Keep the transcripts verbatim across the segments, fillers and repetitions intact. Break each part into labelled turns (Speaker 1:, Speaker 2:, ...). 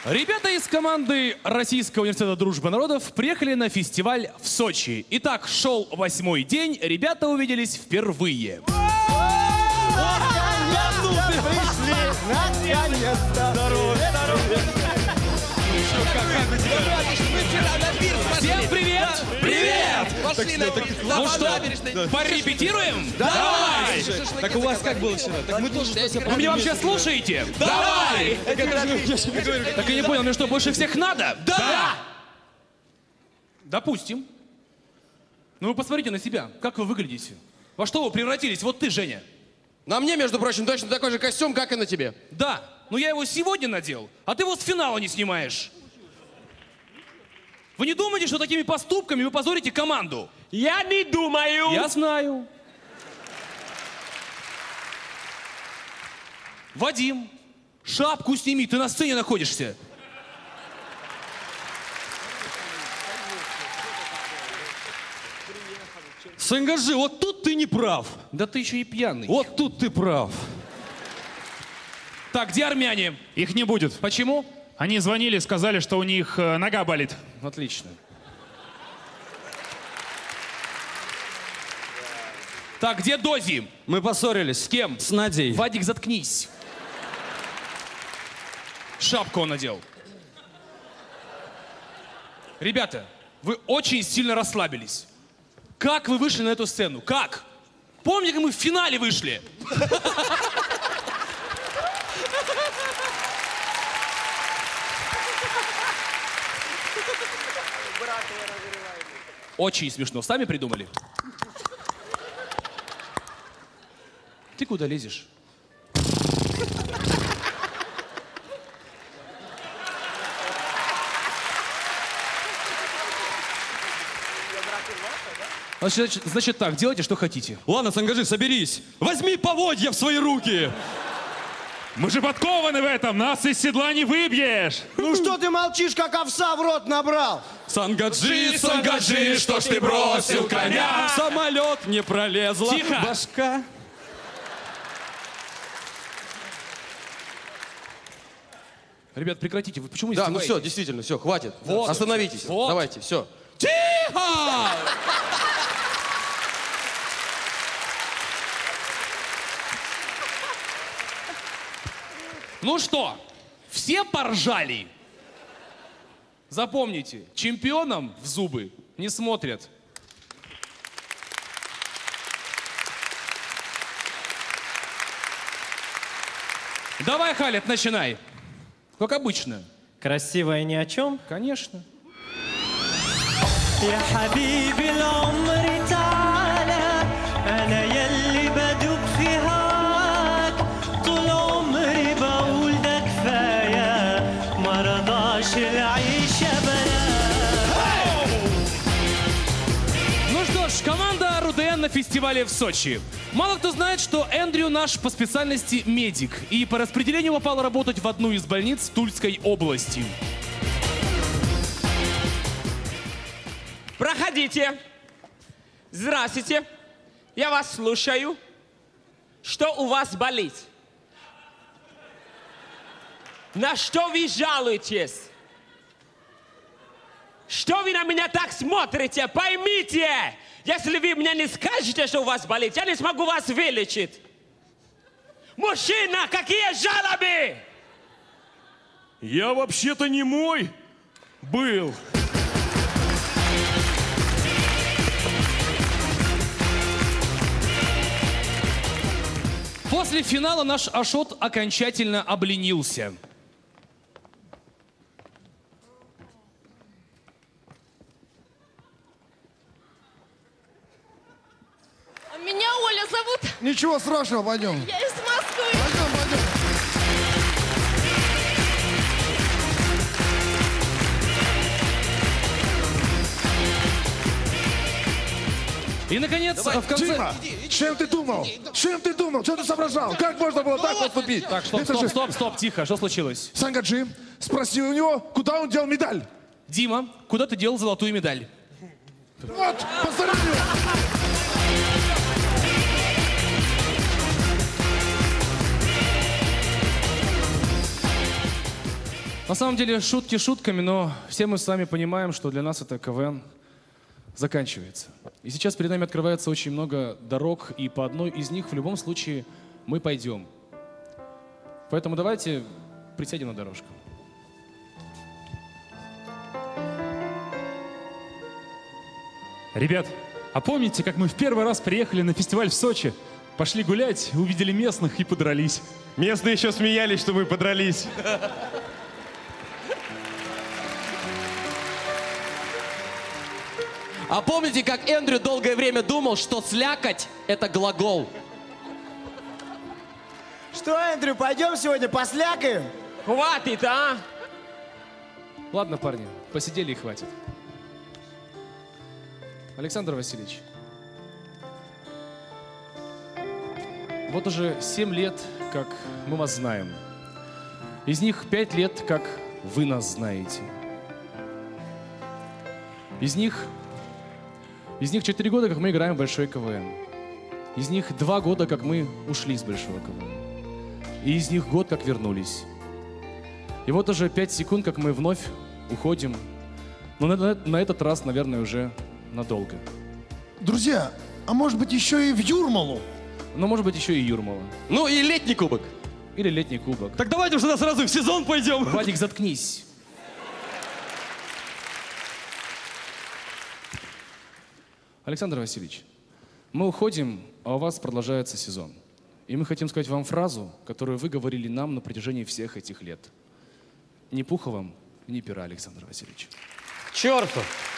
Speaker 1: Ребята из команды Российского университета дружбы народов приехали на фестиваль в Сочи. Итак, шел восьмой день, ребята увиделись впервые. Всем привет! Привет! Ну что, порепетируем? Давай!
Speaker 2: Так у вас как было вчера? Так мы тоже что-то...
Speaker 1: Вы меня вообще слушаете? Давай! Так я не понял, мне что, больше всех надо? Да! Допустим. Ну вы посмотрите на себя, как вы выглядите. Во что вы превратились? Вот ты, Женя.
Speaker 3: На мне, между прочим, точно такой же костюм, как и на тебе.
Speaker 1: Да, но я его сегодня надел, а ты его с финала не снимаешь. Вы не думаете, что такими поступками вы позорите команду?
Speaker 4: Я не думаю.
Speaker 1: Я знаю. Вадим, шапку сними, ты на сцене находишься.
Speaker 2: Сангажи, вот тут ты не прав.
Speaker 1: Да ты еще и пьяный.
Speaker 2: Вот тут ты прав.
Speaker 1: Так, где армяне?
Speaker 5: Их не будет.
Speaker 1: Почему?
Speaker 5: Они звонили, сказали, что у них э, нога болит.
Speaker 1: Отлично. Так, где Дози?
Speaker 2: Мы поссорились.
Speaker 1: С кем?
Speaker 2: С Надей.
Speaker 1: Вадик, заткнись. Шапку он надел. Ребята, вы очень сильно расслабились. Как вы вышли на эту сцену? Как? Помните, как мы в финале вышли? Очень смешно. Сами придумали? Ты куда лезешь? Значит, значит так, делайте, что хотите.
Speaker 2: Ладно, Сангажи, соберись. Возьми поводья в свои руки.
Speaker 5: Мы же подкованы в этом, нас из седла не выбьешь.
Speaker 6: Ну что ты молчишь, как овса в рот набрал?
Speaker 2: Сангаджи, Сангаджи, что ж ты бросил коня? В самолет не пролезла.
Speaker 1: Тихо.
Speaker 2: Башка.
Speaker 1: Ребят, прекратите, вы почему
Speaker 3: Да, ну
Speaker 1: издеваетесь?
Speaker 3: все, действительно, все, хватит.
Speaker 1: Вот.
Speaker 3: Остановитесь.
Speaker 1: Вот.
Speaker 3: Давайте, все.
Speaker 1: Тихо! Ну что, все поржали? Запомните, чемпионам в зубы не смотрят. Давай, Халид, начинай. Как обычно.
Speaker 4: Красивая ни о чем.
Speaker 1: Конечно.
Speaker 4: يا حبيبي العمر تعالى أنا يلي بدوب في هواك طول عمري بقول ده كفاية ما رضاش العيشة بلاك.
Speaker 1: Ну что ж, команда РУДН на фестивале в Сочи. Мало кто знает, что Эндрю наш по специальности медик и по распределению попал работать в одну из больниц Тульской области.
Speaker 4: Проходите. Здравствуйте. Я вас слушаю. Что у вас болит? На что вы жалуетесь? Что вы на меня так смотрите? Поймите, если вы мне не скажете, что у вас болит, я не смогу вас вылечить. Мужчина, какие жалобы?
Speaker 5: Я вообще-то не мой был.
Speaker 1: После финала наш Ашот окончательно обленился.
Speaker 7: Меня Оля зовут.
Speaker 6: Ничего страшного, пойдем.
Speaker 7: Я из Москвы.
Speaker 6: Пойдем, пойдем.
Speaker 1: И, наконец, в конце...
Speaker 6: Тихо! Чем ты думал? Чем ты думал? Что ты соображал? Как можно было так поступить?
Speaker 1: Так, стоп,
Speaker 6: Это
Speaker 1: стоп,
Speaker 6: же
Speaker 1: стоп, стоп, тихо, что случилось?
Speaker 6: Сангаджи, спроси у него, куда он дел медаль.
Speaker 1: Дима, куда ты делал золотую медаль?
Speaker 6: Вот, поздравляю!
Speaker 1: На самом деле, шутки шутками, но все мы с вами понимаем, что для нас это КВН заканчивается. И сейчас перед нами открывается очень много дорог, и по одной из них в любом случае мы пойдем. Поэтому давайте присядем на дорожку.
Speaker 5: Ребят, а помните, как мы в первый раз приехали на фестиваль в Сочи? Пошли гулять, увидели местных и подрались.
Speaker 2: Местные еще смеялись, что мы подрались.
Speaker 3: А помните, как Эндрю долгое время думал, что слякоть — это глагол?
Speaker 8: Что, Эндрю, пойдем сегодня послякаем?
Speaker 4: Хватит, а?
Speaker 1: Ладно, парни, посидели и хватит. Александр Васильевич, вот уже семь лет, как мы вас знаем. Из них пять лет, как вы нас знаете. Из них, из них четыре года, как мы играем в Большой КВН. Из них два года, как мы ушли с Большого КВН. И из них год, как вернулись. И вот уже пять секунд, как мы вновь уходим. Но на, на, на этот раз, наверное, уже надолго.
Speaker 6: Друзья, а может быть еще и в Юрмалу?
Speaker 1: Но может быть еще и Юрмала.
Speaker 3: Ну и летний кубок.
Speaker 1: Или летний кубок.
Speaker 2: Так давайте уже сразу в сезон пойдем.
Speaker 1: Вадик, заткнись. Александр Васильевич, мы уходим, а у вас продолжается сезон. И мы хотим сказать вам фразу, которую вы говорили нам на протяжении всех этих лет. Ни пуха вам, ни пера, Александр Васильевич.
Speaker 4: Черту!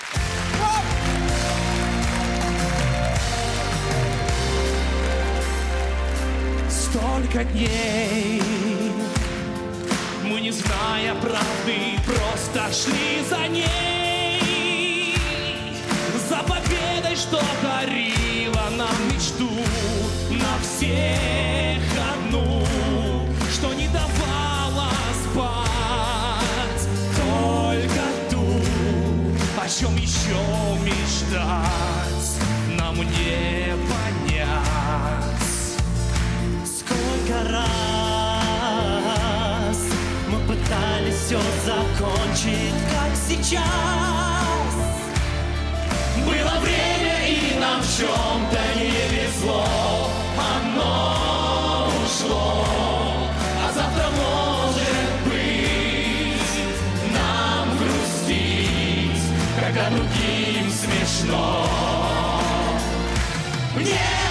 Speaker 1: Столько дней мы, не зная правды, просто шли за ней, за победой, что дарила нам мечту, на всех одну, что не давала спать, только ту, о чем еще мечтать нам не понять.
Speaker 9: Сколько раз мы пытались все закончить, как сейчас. Было время, и нам в чем-то не везло. Оно ушло, а завтра, может быть, нам грустить, когда другим смешно. Нет!